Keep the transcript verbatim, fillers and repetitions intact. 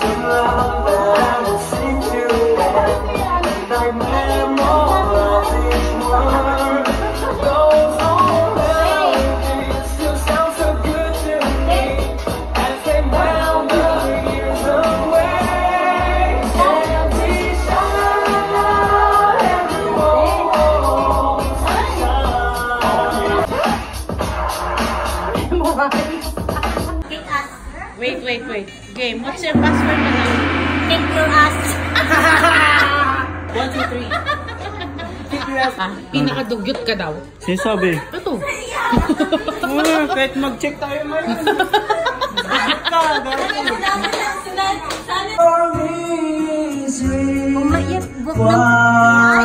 Wait, wait, wait. Game, what's your password na lang? Kick your ass. One, two, three. Kick your ass. Ah, pinakadugyot ka daw. Sinasabi. Ito. Uh, kahit mag-check tayo man. Umayip, buk na.